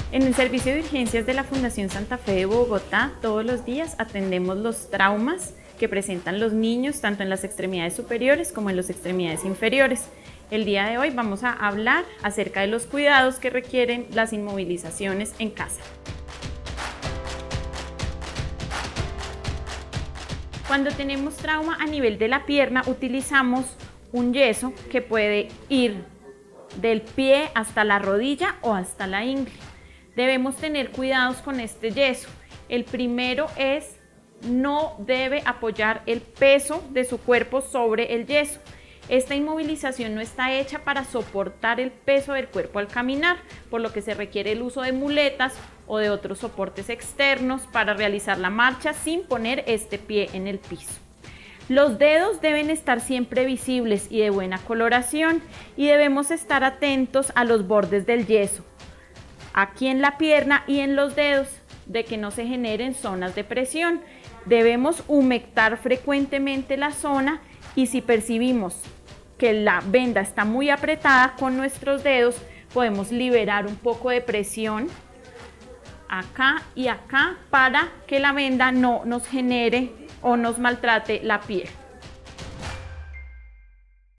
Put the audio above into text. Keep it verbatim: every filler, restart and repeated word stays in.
En el servicio de urgencias de la Fundación Santa Fe de Bogotá, todos los días atendemos los traumas que presentan los niños, tanto en las extremidades superiores como en las extremidades inferiores. El día de hoy vamos a hablar acerca de los cuidados que requieren las inmovilizaciones en casa. Cuando tenemos trauma a nivel de la pierna, utilizamos un yeso que puede ir del pie hasta la rodilla o hasta la ingle. Debemos tener cuidados con este yeso. El primero es, no debe apoyar el peso de su cuerpo sobre el yeso. Esta inmovilización no está hecha para soportar el peso del cuerpo al caminar, por lo que se requiere el uso de muletas o de otros soportes externos para realizar la marcha sin poner este pie en el piso. Los dedos deben estar siempre visibles y de buena coloración, y debemos estar atentos a los bordes del yeso, aquí en la pierna y en los dedos, de que no se generen zonas de presión. Debemos humectar frecuentemente la zona, y si percibimos que la venda está muy apretada con nuestros dedos, podemos liberar un poco de presión acá y acá para que la venda no nos genere o nos maltrate la piel.